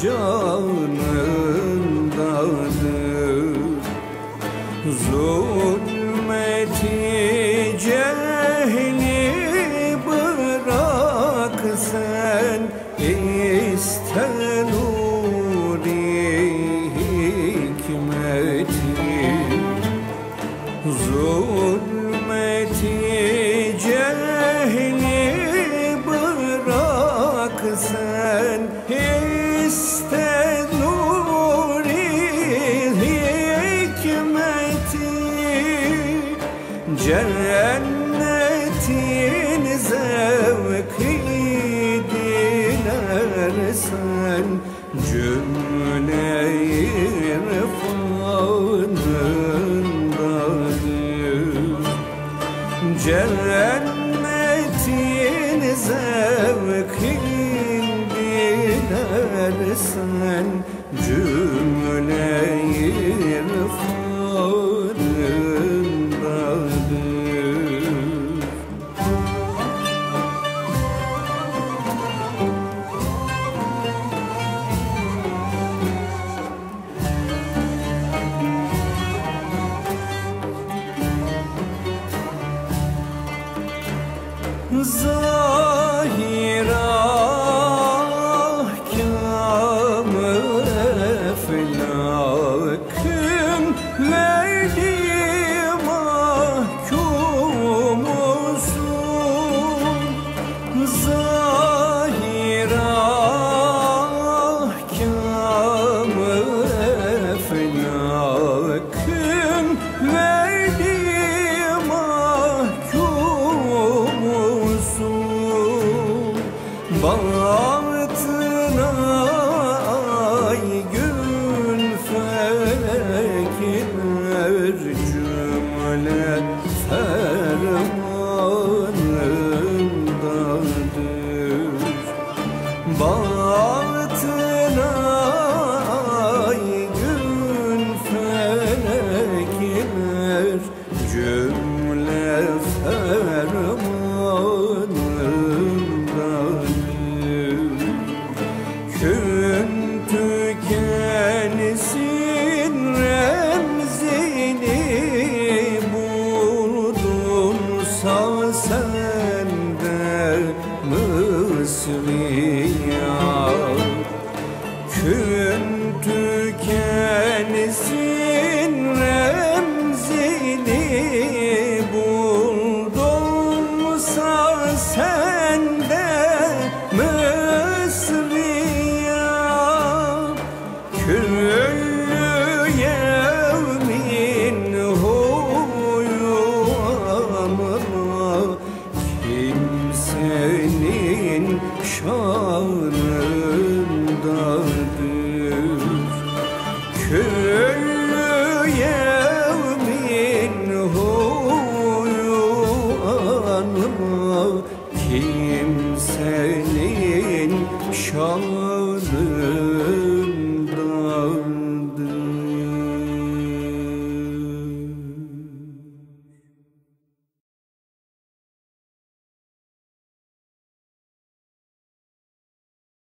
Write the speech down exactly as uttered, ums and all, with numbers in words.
canındadır. Zulmeti cehli bırak sen, iste nuri hikmeti. Zulmeti cehli bırak sen, iste nuri hikmeti. Cennetin zevki dilersen, cümle-i irfanındadır. Cennetin zevkin dilersen, cümle-i irfanındadır. Zahir ahkâm-ı eflakın verdi mahkumusun. Zahir ahkâm-ı eflakın verdi batına ay gün felekler, cümle fermanındadır. Batına ay gün felekler, cümle fermanındadır. Kün tükensin remzini buldunsa sende mısriya. Kün tükensin remzini buldunsa sende küllü yevmin huyu amına, kimsenin şanındadır. Küllü yevmin huyu amına, kimsenin şanındadır.